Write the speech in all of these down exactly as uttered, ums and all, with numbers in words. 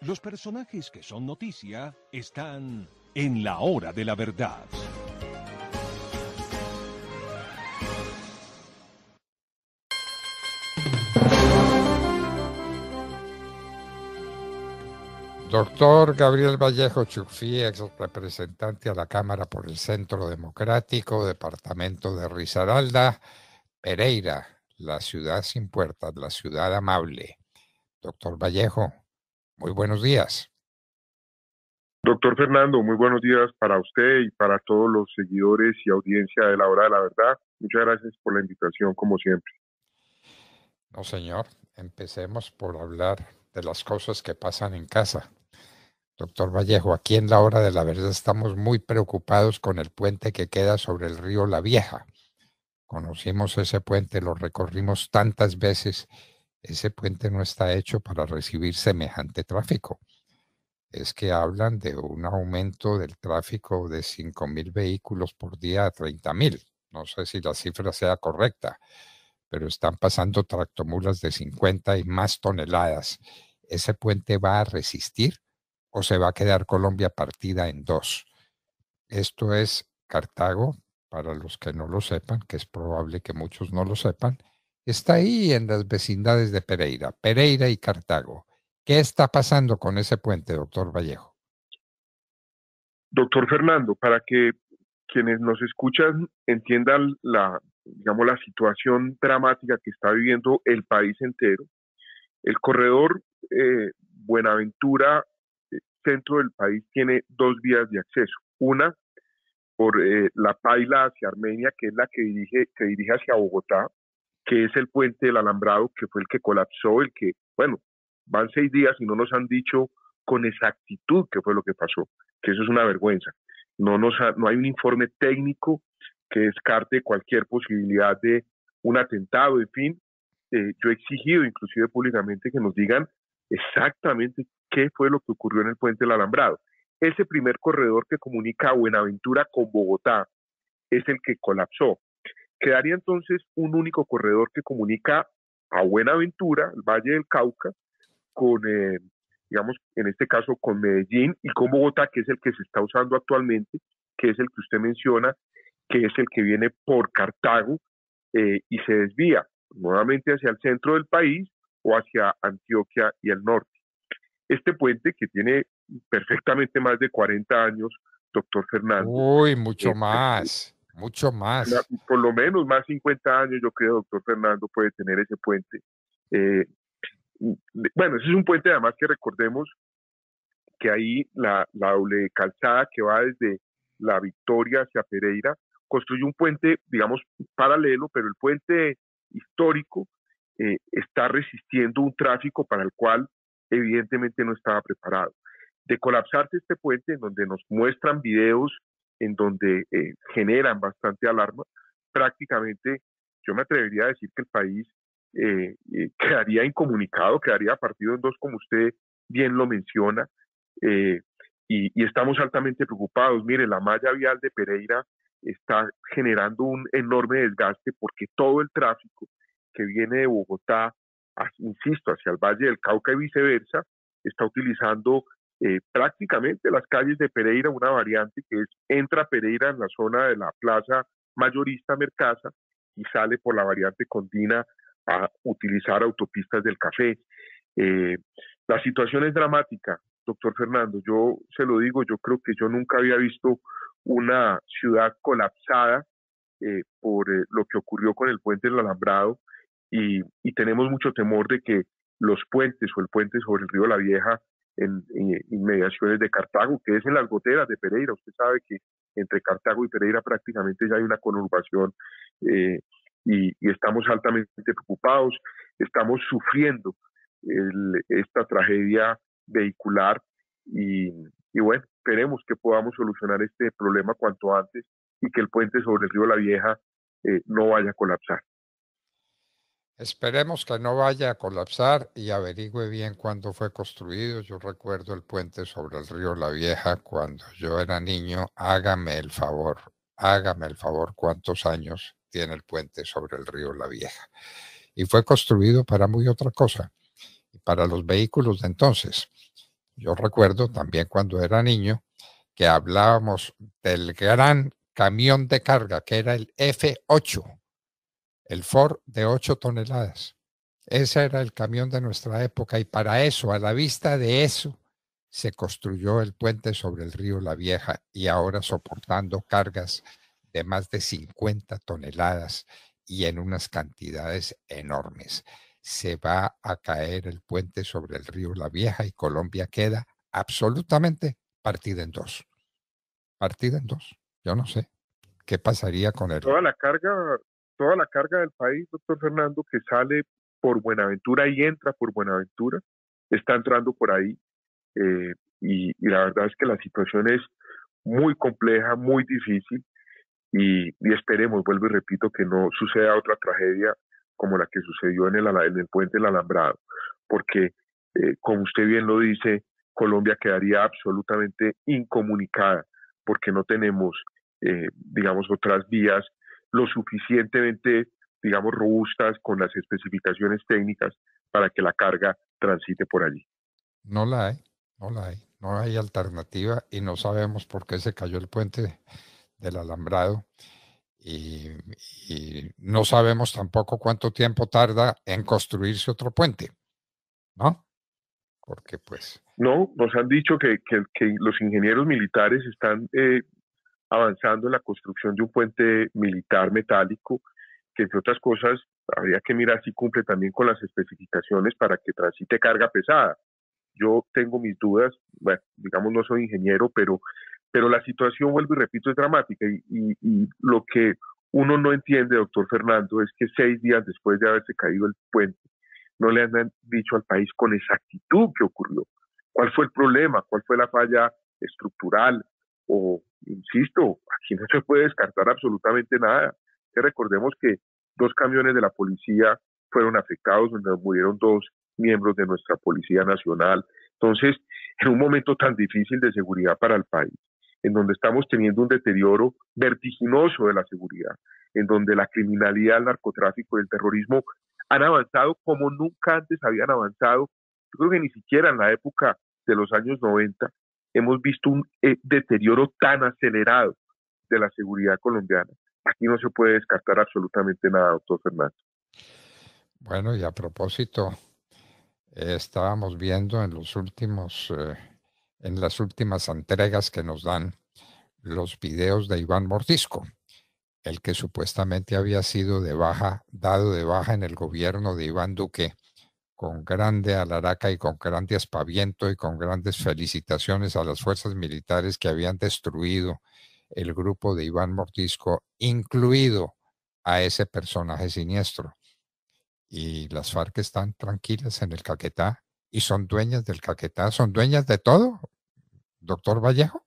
Los personajes que son noticia están en La Hora de la Verdad. Doctor Gabriel Vallejo Chufí, ex representante a la Cámara por el Centro Democrático, departamento de Risaralda, Pereira, la ciudad sin puertas, la ciudad amable. Doctor Vallejo, muy buenos días. Doctor Fernando, muy buenos días para usted y para todos los seguidores y audiencia de La Hora de la Verdad. Muchas gracias por la invitación, como siempre. No, señor, empecemos por hablar de las cosas que pasan en casa. Doctor Vallejo, aquí en La Hora de la Verdad estamos muy preocupados con el puente que queda sobre el río La Vieja. Conocimos ese puente, lo recorrimos tantas veces. Ese puente no está hecho para recibir semejante tráfico. Es que hablan de un aumento del tráfico de cinco mil vehículos por día a treinta mil. No sé si la cifra sea correcta, pero están pasando tractomulas de cincuenta y más toneladas. ¿Ese puente va a resistir o se va a quedar Colombia partida en dos? Esto es Cartago, para los que no lo sepan, que es probable que muchos no lo sepan, está ahí en las vecindades de Pereira, Pereira y Cartago. ¿Qué está pasando con ese puente, doctor Vallejo? Doctor Fernando, para que quienes nos escuchan entiendan la, digamos, la situación dramática que está viviendo el país entero, el corredor eh, Buenaventura, eh, centro del país, tiene dos vías de acceso. Una por eh, la Paila hacia Armenia, que es la que dirige, que dirige hacia Bogotá, que es el puente del Alambrado, que fue el que colapsó, el que, bueno, van seis días y no nos han dicho con exactitud qué fue lo que pasó, que eso es una vergüenza. No, nos ha, no hay un informe técnico que descarte cualquier posibilidad de un atentado, en fin. Eh, yo he exigido inclusive públicamente que nos digan exactamente qué fue lo que ocurrió en el puente del Alambrado. Ese primer corredor que comunica a Buenaventura con Bogotá es el que colapsó. Quedaría entonces un único corredor que comunica a Buenaventura, el Valle del Cauca, con, eh, digamos, en este caso con Medellín y con Bogotá, que es el que se está usando actualmente, que es el que usted menciona, que es el que viene por Cartago eh, y se desvía nuevamente hacia el centro del país o hacia Antioquia y el norte. Este puente, que tiene perfectamente más de cuarenta años, doctor Fernando. Uy, mucho eh, más, eh, mucho más. Por lo menos más cincuenta años, yo creo, doctor Fernando, puede tener ese puente. Eh, bueno, ese es un puente además que recordemos que ahí la, la doble calzada que va desde La Victoria hacia Pereira construye un puente, digamos, paralelo, pero el puente histórico eh, está resistiendo un tráfico para el cual evidentemente no estaba preparado. De colapsarse este puente, en donde nos muestran videos, en donde eh, generan bastante alarma, prácticamente yo me atrevería a decir que el país eh, eh, quedaría incomunicado, quedaría partido en dos, como usted bien lo menciona, eh, y, y estamos altamente preocupados. Mire, la malla vial de Pereira está generando un enorme desgaste porque todo el tráfico que viene de Bogotá, insisto, hacia el Valle del Cauca y viceversa, está utilizando eh, prácticamente las calles de Pereira, una variante que es entra Pereira en la zona de la plaza mayorista Mercaza y sale por la variante Condina a utilizar autopistas del Café. Eh, la situación es dramática, doctor Fernando, yo se lo digo, yo creo que yo nunca había visto una ciudad colapsada eh, por eh, lo que ocurrió con el puente del Alambrado y, y tenemos mucho temor de que los puentes o el puente sobre el río La Vieja en, en inmediaciones de Cartago, que es en las goteras de Pereira, usted sabe que entre Cartago y Pereira prácticamente ya hay una conurbación eh, y, y estamos altamente preocupados, estamos sufriendo el, esta tragedia vehicular y, y bueno, esperemos que podamos solucionar este problema cuanto antes y que el puente sobre el río La Vieja eh, no vaya a colapsar. Esperemos que no vaya a colapsar y averigüe bien cuándo fue construido. Yo recuerdo el puente sobre el río La Vieja cuando yo era niño. Hágame el favor, hágame el favor, ¿cuántos años tiene el puente sobre el río La Vieja? Y fue construido para muy otra cosa, para los vehículos de entonces. Yo recuerdo también cuando era niño que hablábamos del gran camión de carga que era el F ocho, el Ford de ocho toneladas. Ese era el camión de nuestra época y para eso, a la vista de eso, se construyó el puente sobre el río La Vieja y ahora soportando cargas de más de cincuenta toneladas y en unas cantidades enormes. Se va a caer el puente sobre el río La Vieja y Colombia queda absolutamente partida en dos. Partida en dos. Yo no sé qué pasaría con el... Toda la carga, toda la carga del país, doctor Fernando, que sale por Buenaventura y entra por Buenaventura, está entrando por ahí. Eh, y, y la verdad es que la situación es muy compleja, muy difícil y, y esperemos, vuelvo y repito, que no suceda otra tragedia como la que sucedió en el, en el puente del Alambrado, porque eh, como usted bien lo dice, Colombia quedaría absolutamente incomunicada porque no tenemos, eh, digamos, otras vías lo suficientemente, digamos, robustas con las especificaciones técnicas para que la carga transite por allí. No la hay, no la hay, no hay alternativa y no sabemos por qué se cayó el puente del Alambrado y, y no sabemos tampoco cuánto tiempo tarda en construirse otro puente, ¿no? Porque pues... No, nos han dicho que, que, que los ingenieros militares están eh, avanzando en la construcción de un puente militar metálico, que entre otras cosas habría que mirar si cumple también con las especificaciones para que transite carga pesada. Yo tengo mis dudas, bueno, digamos no soy ingeniero, pero, pero la situación, vuelvo y repito, es dramática y, y, y lo que uno no entiende, doctor Fernando, es que seis días después de haberse caído el puente, no le han dicho al país con exactitud qué ocurrió, cuál fue el problema, cuál fue la falla estructural, o, insisto, aquí no se puede descartar absolutamente nada. Que recordemos que dos camiones de la policía fueron afectados, donde murieron dos miembros de nuestra Policía Nacional. Entonces, en un momento tan difícil de seguridad para el país, en donde estamos teniendo un deterioro vertiginoso de la seguridad, en donde la criminalidad, el narcotráfico y el terrorismo han avanzado como nunca antes habían avanzado. Yo creo que ni siquiera en la época de los años noventa hemos visto un eh, deterioro tan acelerado de la seguridad colombiana. Aquí no se puede descartar absolutamente nada, doctor Fernando. Bueno, y a propósito, eh, estábamos viendo en los últimos, eh, en las últimas entregas que nos dan los videos de Iván Mordisco, el que supuestamente había sido de baja, dado de baja en el gobierno de Iván Duque, con grande alaraca y con grande aspaviento y con grandes felicitaciones a las fuerzas militares que habían destruido el grupo de Iván Mordisco, incluido a ese personaje siniestro. Y las FARC están tranquilas en el Caquetá y son dueñas del Caquetá, son dueñas de todo, doctor Vallejo.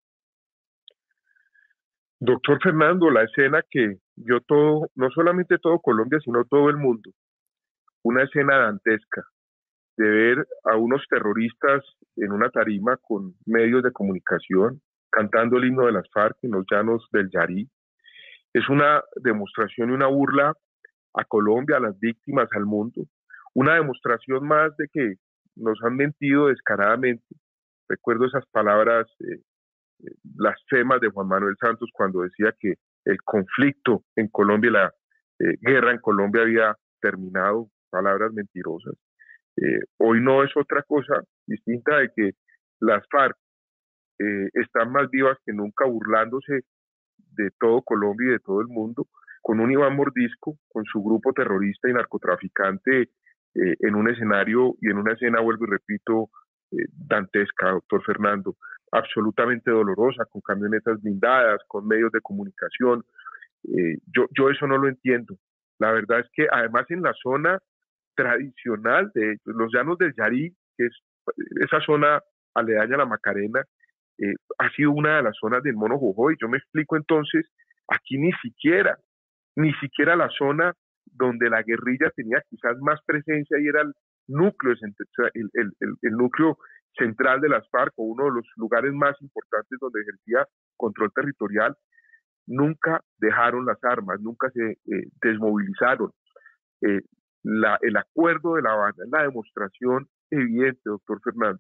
Doctor Fernando, la escena que yo todo, no solamente todo Colombia, sino todo el mundo, una escena dantesca de ver a unos terroristas en una tarima con medios de comunicación cantando el himno de las FARC en los llanos del Yarí. Es una demostración y una burla a Colombia, a las víctimas, al mundo. Una demostración más de que nos han mentido descaradamente. Recuerdo esas palabras eh, blasfemas de Juan Manuel Santos cuando decía que el conflicto en Colombia, la eh, guerra en Colombia había terminado, palabras mentirosas. Eh, hoy no es otra cosa distinta de que las FARC eh, están más vivas que nunca burlándose de todo Colombia y de todo el mundo, con un Iván Mordisco, con su grupo terrorista y narcotraficante eh, en un escenario y en una escena, vuelvo y repito, eh, dantesca, doctor Fernando, absolutamente dolorosa, con camionetas blindadas, con medios de comunicación. Eh, yo, yo eso no lo entiendo. La verdad es que además en la zona tradicional de ellos, los llanos del Yarí, que es esa zona aledaña a la Macarena, eh, ha sido una de las zonas del Mono Jojoy. Yo me explico entonces, aquí ni siquiera, ni siquiera la zona donde la guerrilla tenía quizás más presencia y era el núcleo, el, el, el, el núcleo central de las FARC, o uno de los lugares más importantes donde ejercía control territorial, nunca dejaron las armas, nunca se eh, desmovilizaron. Eh, la, el acuerdo de La Habana es la demostración evidente, doctor Fernando,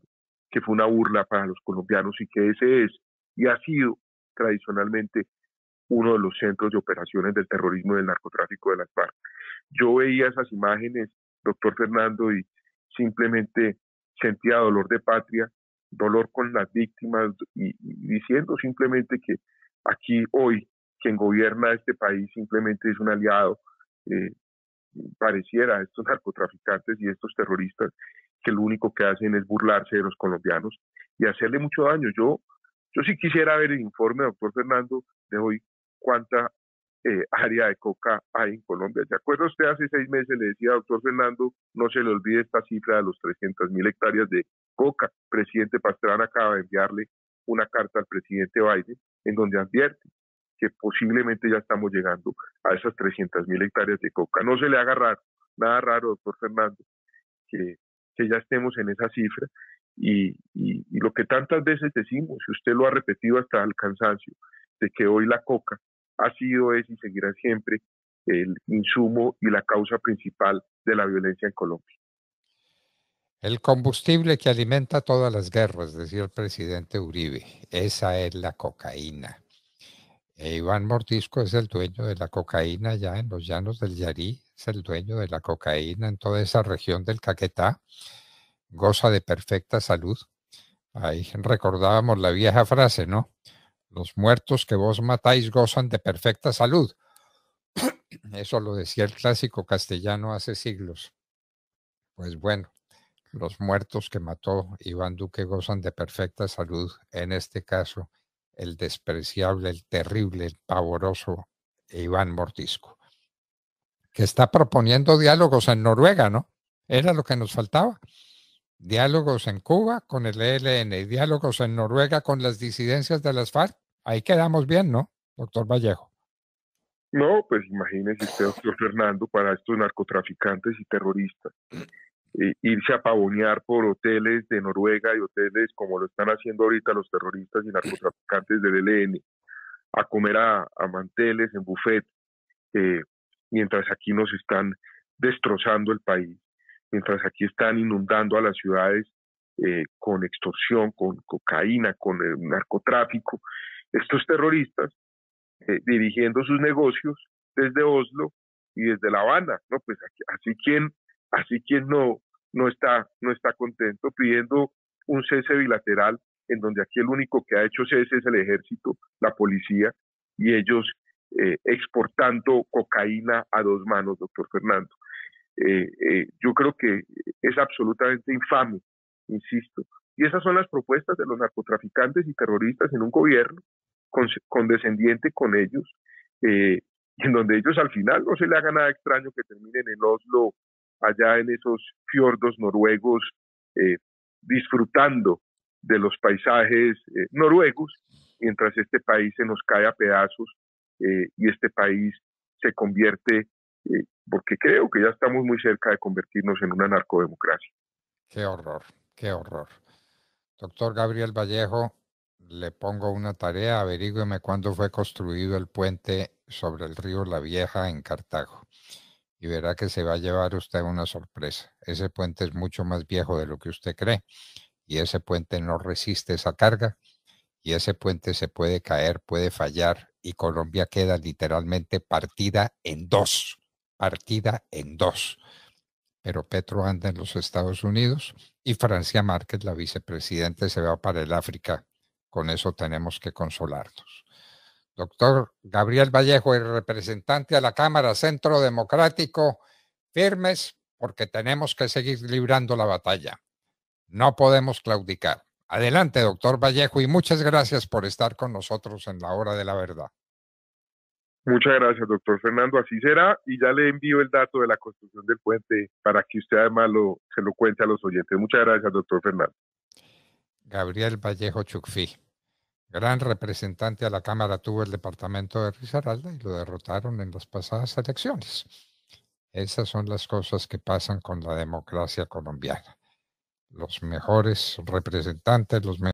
que fue una burla para los colombianos y que ese es y ha sido tradicionalmente uno de los centros de operaciones del terrorismo y del narcotráfico de las FARC. Yo veía esas imágenes, doctor Fernando, y simplemente sentía dolor de patria, dolor con las víctimas y, y diciendo simplemente que aquí hoy quien gobierna este país simplemente es un aliado, eh, pareciera a estos narcotraficantes y estos terroristas que lo único que hacen es burlarse de los colombianos y hacerle mucho daño. Yo, yo sí quisiera ver el informe, doctor Fernando, de hoy, cuánta eh, área de coca hay en Colombia. ¿Se acuerda usted hace seis meses le decía, doctor Fernando, no se le olvide esta cifra de los trescientas mil hectáreas de coca? Presidente Pastrana acaba de enviarle una carta al presidente Biden en donde advierte que posiblemente ya estamos llegando a esas trescientas mil hectáreas de coca. No se le haga raro, nada raro, doctor Fernando, que, que ya estemos en esa cifra y, y, y lo que tantas veces decimos, y usted lo ha repetido hasta el cansancio, de que hoy la coca ha sido, es y seguirá siempre el insumo y la causa principal de la violencia en Colombia. El combustible que alimenta todas las guerras, decía el presidente Uribe, esa es la cocaína. E Iván Mordisco es el dueño de la cocaína ya en los llanos del Yarí, es el dueño de la cocaína en toda esa región del Caquetá, goza de perfecta salud. Ahí recordábamos la vieja frase, ¿no? Los muertos que vos matáis gozan de perfecta salud. Eso lo decía el clásico castellano hace siglos. Pues bueno, los muertos que mató Iván Duque gozan de perfecta salud, en este caso el despreciable, el terrible, el pavoroso Iván Mordisco, que está proponiendo diálogos en Noruega, ¿no? Era lo que nos faltaba. Diálogos en Cuba con el E L N, diálogos en Noruega con las disidencias de las FARC. Ahí quedamos bien, ¿no, doctor Vallejo? No, pues imagínese usted, doctor Fernando, para estos narcotraficantes y terroristas, eh, irse a pavonear por hoteles de Noruega y hoteles como lo están haciendo ahorita los terroristas y narcotraficantes del E L N, a comer a, a manteles en buffet, eh, mientras aquí nos están destrozando el país, mientras aquí están inundando a las ciudades eh, con extorsión, con cocaína, con el narcotráfico. Estos terroristas eh, dirigiendo sus negocios desde Oslo y desde La Habana, ¿no? Pues aquí, así quien, así quien no, no está, no está contento, pidiendo un cese bilateral, en donde aquí el único que ha hecho cese es el ejército, la policía, y ellos eh, exportando cocaína a dos manos, doctor Fernando. Eh, eh, yo creo que es absolutamente infame, insisto. Y esas son las propuestas de los narcotraficantes y terroristas en un gobierno condescendiente con ellos, eh, en donde ellos al final no se le haga nada extraño que terminen en Oslo, allá en esos fiordos noruegos, eh, disfrutando de los paisajes eh, noruegos, mientras este país se nos cae a pedazos eh, y este país se convierte, eh, porque creo que ya estamos muy cerca de convertirnos en una narcodemocracia. Qué horror, qué horror. Doctor Gabriel Vallejo, le pongo una tarea, averígüeme cuándo fue construido el puente sobre el río La Vieja en Cartago y verá que se va a llevar usted una sorpresa. Ese puente es mucho más viejo de lo que usted cree y ese puente no resiste esa carga y ese puente se puede caer, puede fallar y Colombia queda literalmente partida en dos, partida en dos. Pero Petro anda en los Estados Unidos y Francia Márquez, la vicepresidenta, se va para el África. Con eso tenemos que consolarnos. Doctor Gabriel Vallejo, el representante a la Cámara Centro Democrático, firmes porque tenemos que seguir librando la batalla. No podemos claudicar. Adelante, doctor Vallejo, y muchas gracias por estar con nosotros en la hora de la verdad. Muchas gracias, doctor Fernando. Así será, y ya le envío el dato de la construcción del puente para que usted además lo, se lo cuente a los oyentes. Muchas gracias, doctor Fernando. Gabriel Vallejo Chucfí, gran representante a la Cámara, tuvo el departamento de Risaralda y lo derrotaron en las pasadas elecciones. Esas son las cosas que pasan con la democracia colombiana. Los mejores representantes, los mejores